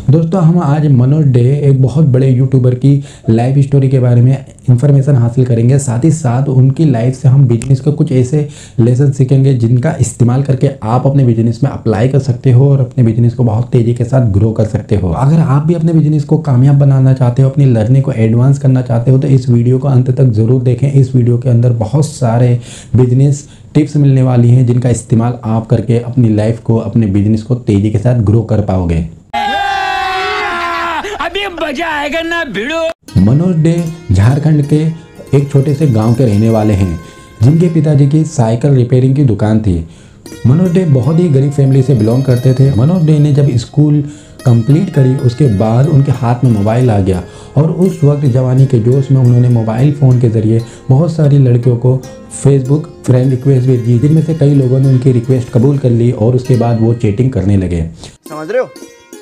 दोस्तों हम आज मनोज डे एक बहुत बड़े यूट्यूबर की लाइफ स्टोरी के बारे में इंफॉर्मेशन हासिल करेंगे। साथ ही साथ उनकी लाइफ से हम बिजनेस के कुछ ऐसे लेसन सीखेंगे जिनका इस्तेमाल करके आप अपने बिजनेस में अप्लाई कर सकते हो और अपने बिजनेस को बहुत तेज़ी के साथ ग्रो कर सकते हो। अगर आप भी अपने बिजनेस को कामयाब बनाना चाहते हो, अपनी लर्निंग को एडवांस करना चाहते हो, तो इस वीडियो को अंत तक ज़रूर देखें। इस वीडियो के अंदर बहुत सारे बिजनेस टिप्स मिलने वाली हैं जिनका इस्तेमाल आप करके अपनी लाइफ को, अपने बिजनेस को तेज़ी के साथ ग्रो कर पाओगे। अभी मजा आएगा ना भिड़ो। मनोज डे झारखंड के एक छोटे से गांव के रहने वाले हैं जिनके पिताजी की साइकिल रिपेयरिंग की दुकान थी। मनोज डे बहुत ही गरीब फैमिली से बिलोंग करते थे। मनोज डे ने जब स्कूल कंप्लीट करी उसके बाद उनके हाथ में मोबाइल आ गया और उस वक्त जवानी के जोश में उन्होंने मोबाइल फ़ोन के ज़रिए बहुत सारी लड़कियों को फेसबुक फ्रेंड रिक्वेस्ट भेज दी, जिनमें से कई लोगों ने उनकी रिक्वेस्ट कबूल कर ली और उसके बाद वो चैटिंग करने लगे। समझ रहे हो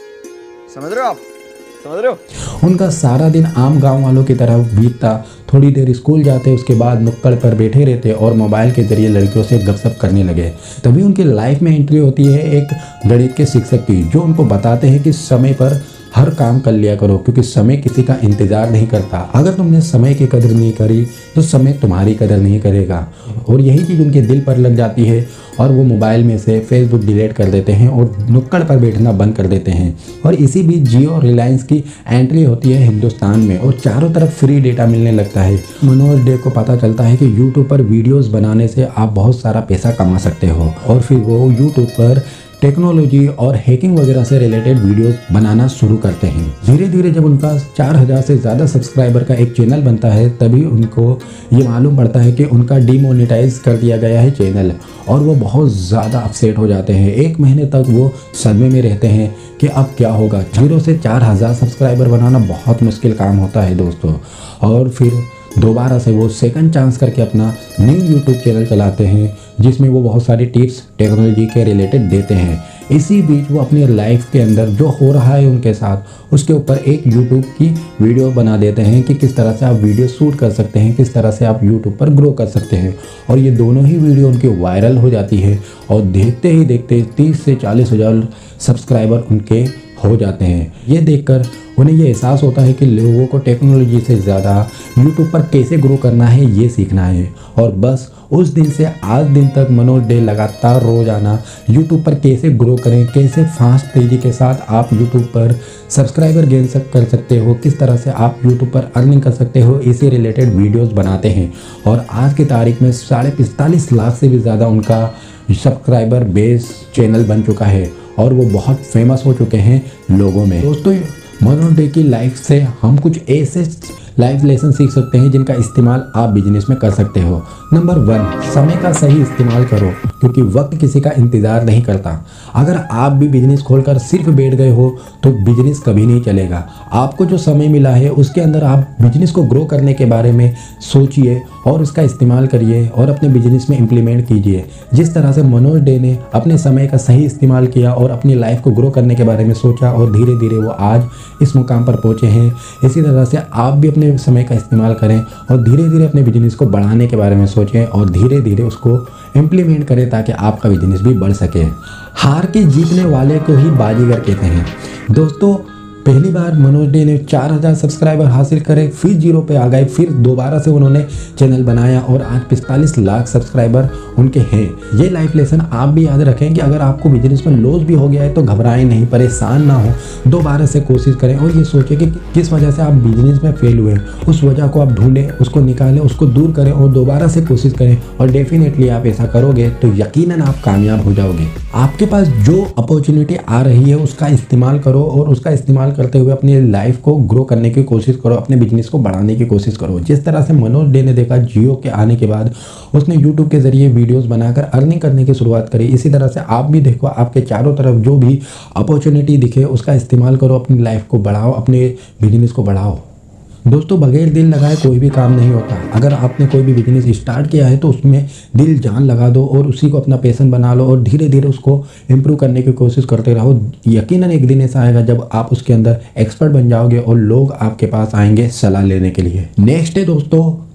आप समझ रहे हो। उनका सारा दिन आम गांव वालों की तरह बीतता। थोड़ी देर स्कूल जाते, उसके बाद नुक्कड़ पर बैठे रहते और मोबाइल के जरिए लड़कियों से गपशप करने लगे। तभी उनकी लाइफ में एंट्री होती है एक गणित के शिक्षक की, जो उनको बताते हैं कि समय पर हर काम कर लिया करो क्योंकि समय किसी का इंतज़ार नहीं करता। अगर तुमने समय की कदर नहीं करी तो समय तुम्हारी कदर नहीं करेगा। और यही चीज़ उनके दिल पर लग जाती है और वो मोबाइल में से फेसबुक डिलीट कर देते हैं और नुक्कड़ पर बैठना बंद कर देते हैं। और इसी बीच जियो रिलायंस की एंट्री होती है हिंदुस्तान में और चारों तरफ फ्री डेटा मिलने लगता है। मनोज डे को पता चलता है कि यूट्यूब पर वीडियोज़ बनाने से आप बहुत सारा पैसा कमा सकते हो और फिर वो यूट्यूब पर टेक्नोलॉजी और हैकिंग वगैरह से रिलेटेड वीडियोस बनाना शुरू करते हैं। धीरे धीरे जब उनका 4000 से ज़्यादा सब्सक्राइबर का एक चैनल बनता है तभी उनको ये मालूम पड़ता है कि उनका डीमोनेटाइज कर दिया गया है चैनल और वो बहुत ज़्यादा अपसेट हो जाते हैं। एक महीने तक वो सदमे में रहते हैं कि अब क्या होगा। 0 से 4000 सब्सक्राइबर बनाना बहुत मुश्किल काम होता है दोस्तों। और फिर दोबारा से वो सेकंड चांस करके अपना न्यू यूट्यूब चैनल चलाते हैं जिसमें वो बहुत सारी टिप्स टेक्नोलॉजी के रिलेटेड देते हैं। इसी बीच वो अपनी लाइफ के अंदर जो हो रहा है उनके साथ उसके ऊपर एक यूट्यूब की वीडियो बना देते हैं कि किस तरह से आप वीडियो शूट कर सकते हैं, किस तरह से आप यूट्यूब पर ग्रो कर सकते हैं। और ये दोनों ही वीडियो उनकी वायरल हो जाती है और देखते ही देखते 30 से 40 हज़ार सब्सक्राइबर उनके हो जाते हैं। ये देखकर उन्हें ये एहसास होता है कि लोगों को टेक्नोलॉजी से ज़्यादा यूट्यूब पर कैसे ग्रो करना है ये सीखना है। और बस उस दिन से आज दिन तक मनोज डे लगातार रोज़ाना यूट्यूब पर कैसे ग्रो करें, कैसे फास्ट तेज़ी के साथ आप यूट्यूब पर सब्सक्राइबर गेन कर सकते हो, किस तरह से आप यूट्यूब पर अर्निंग कर सकते हो, इसी रिलेटेड वीडियोस बनाते हैं। और आज की तारीख में 45.5 लाख से भी ज़्यादा उनका सब्सक्राइबर बेस चैनल बन चुका है और वो बहुत फेमस हो चुके हैं लोगों में। दोस्तों मनोज डे की लाइफ से हम कुछ ऐसे लाइफ लेसन सीख सकते हैं जिनका इस्तेमाल आप बिजनेस में कर सकते हो। नंबर 1, समय का सही इस्तेमाल करो क्योंकि वक्त किसी का इंतज़ार नहीं करता। अगर आप भी बिजनेस खोलकर सिर्फ बैठ गए हो तो बिजनेस कभी नहीं चलेगा। आपको जो समय मिला है उसके अंदर आप बिजनेस को ग्रो करने के बारे में सोचिए और उसका इस्तेमाल करिए और अपने बिजनेस में इम्प्लीमेंट कीजिए। जिस तरह से मनोज डे ने अपने समय का सही इस्तेमाल किया और अपनी लाइफ को ग्रो करने के बारे में सोचा और धीरे धीरे वो आज इस मुकाम पर पहुँचे हैं, इसी तरह से आप भी अपने समय का इस्तेमाल करें और धीरे धीरे अपने बिजनेस को बढ़ाने के बारे में सोचें और धीरे धीरे उसको इम्प्लीमेंट करें ताकि आपका बिजनेस भी बढ़ सके। हार के जीतने वाले को ही बाजीगर कहते हैं। दोस्तों पहली बार मनोज डे ने 4000 सब्सक्राइबर हासिल करे, फिर 0 पे आ गए, फिर दोबारा से उन्होंने चैनल बनाया और आज 45 लाख सब्सक्राइबर उनके हैं। ये लाइफ लेसन आप भी याद रखें कि अगर आपको बिजनेस में लॉस भी हो गया है तो घबराएं नहीं, परेशान ना हो, दोबारा से कोशिश करें और ये सोचें कि किस वजह से आप बिजनेस में फेल हुए, उस वजह को आप ढूंढें, उसको निकालें, उसको दूर करें और दोबारा से कोशिश करें और डेफिनेटली आप ऐसा करोगे तो यकीनन आप कामयाब हो जाओगे। आपके पास जो अपॉर्चुनिटी आ रही है उसका इस्तेमाल करो और उसका इस्तेमाल करते हुए अपनी लाइफ को ग्रो करने की कोशिश करो, अपने बिजनेस को बढ़ाने की कोशिश करो। जिस तरह से मनोज डे ने देखा जियो के आने के बाद उसने यूट्यूब के जरिए वीडियोस बनाकर अर्निंग करने की शुरुआत करी, इसी तरह से आप भी देखो आपके चारों तरफ जो भी अपॉर्चुनिटी दिखे उसका इस्तेमाल करो, अपनी लाइफ को बढ़ाओ, अपने बिजनेस को बढ़ाओ। दोस्तों बगैर दिल लगाए कोई भी काम नहीं होता। अगर आपने कोई भी बिजनेस स्टार्ट किया है तो उसमें दिल जान लगा दो और उसी को अपना पैशन बना लो और धीरे धीरे उसको इम्प्रूव करने की कोशिश करते रहो। यकीनन एक दिन ऐसा आएगा जब आप उसके अंदर एक्सपर्ट बन जाओगे और लोग आपके पास आएंगे सलाह लेने के लिए। नेक्स्ट है दोस्तों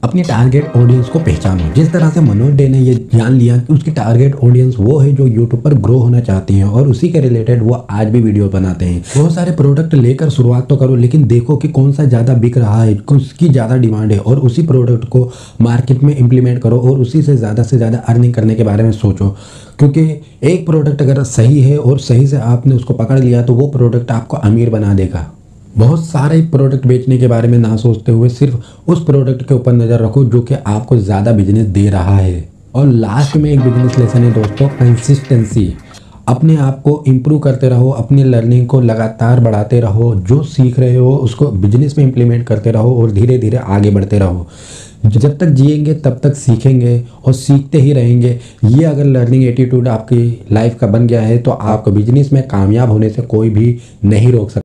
अपनी टारगेट ऑडियंस को पहचानो। जिस तरह से मनोज डे ने ये जान लिया कि उसकी टारगेट ऑडियंस वो है जो यूट्यूब पर ग्रो होना चाहती हैं और उसी के रिलेटेड वो आज भी वीडियो बनाते हैं। बहुत सारे प्रोडक्ट लेकर शुरुआत तो करो, लेकिन देखो कि कौन सा ज़्यादा बिक रहा है, उसकी ज़्यादा डिमांड है और उसी प्रोडक्ट को मार्केट में इम्प्लीमेंट करो और उसी से ज़्यादा अर्निंग करने के बारे में सोचो। क्योंकि एक प्रोडक्ट अगर सही है और सही से आपने उसको पकड़ लिया तो वो प्रोडक्ट आपको अमीर बना देगा। बहुत सारे प्रोडक्ट बेचने के बारे में ना सोचते हुए सिर्फ उस प्रोडक्ट के ऊपर नज़र रखो जो कि आपको ज़्यादा बिजनेस दे रहा है। और लास्ट में एक बिजनेस लेसन है दोस्तों, कंसिस्टेंसी। अपने आप को इम्प्रूव करते रहो, अपनी लर्निंग को लगातार बढ़ाते रहो, जो सीख रहे हो उसको बिजनेस में इम्प्लीमेंट करते रहो और धीरे धीरे आगे बढ़ते रहो। जब तक जिएंगे तब तक सीखेंगे और सीखते ही रहेंगे। ये अगर लर्निंग एटीट्यूड आपकी लाइफ का बन गया है तो आपको बिजनेस में कामयाब होने से कोई भी नहीं रोक सकता।